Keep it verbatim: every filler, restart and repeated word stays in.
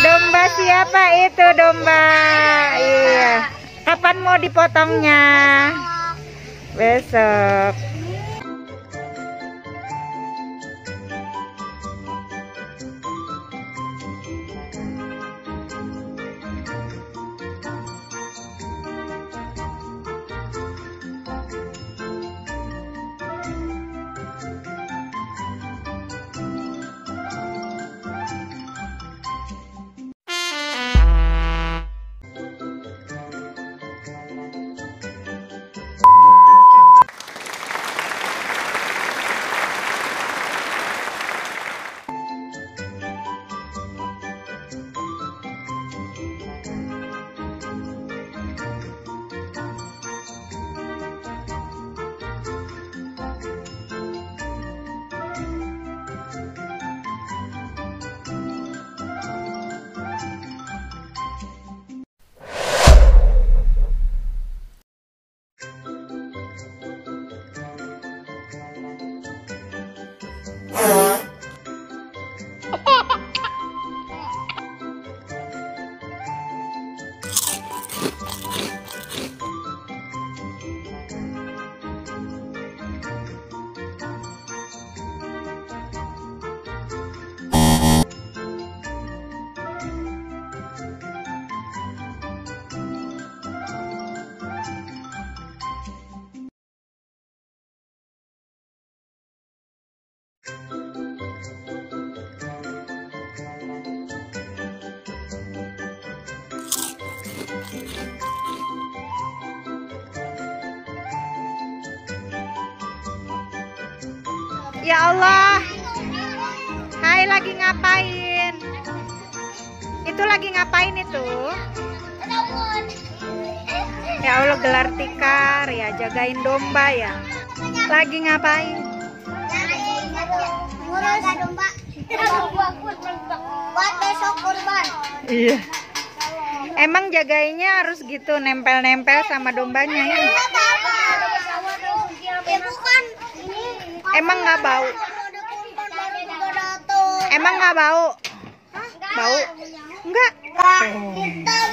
Domba siapa itu domba? Iya. Kapan mau dipotongnya? Besok. Ya Allah. Hai, lagi ngapain? Itu lagi ngapain itu? Ya Allah, gelar tikar ya, jagain domba ya. Lagi ngapain? Ngurus domba. Buat besok kurban. Iya. Emang jagainnya harus gitu, nempel-nempel sama dombanya ya? Emang nggak bau? Emang nggak bau? Bau? Enggak. Kita